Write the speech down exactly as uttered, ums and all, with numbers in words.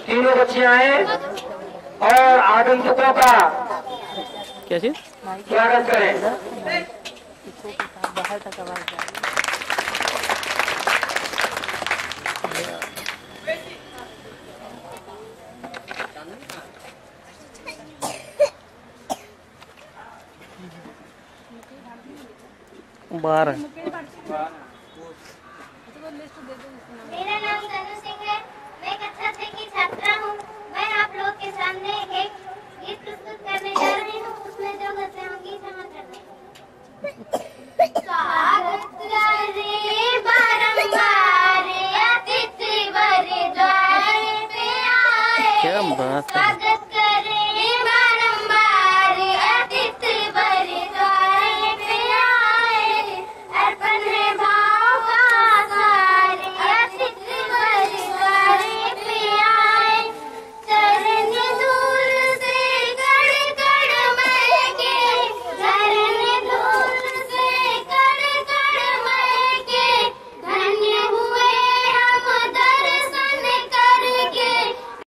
तीनों बच्चियां हैं और आगंतुकों का क्या चीज स्वागत करें। बारह मेरा नाम तनु सिंह है। मैं कक्षा छह की छात्रा हूँ। मैं आप लोग के सामने एक गीत प्रस्तुत करने जा रही हूँ। उसमें जो गद्य होंगी क्षमा करना। स्वागत करे बारंबार अतिथि वर द्वार पे आए। क्या बात है। स्वागत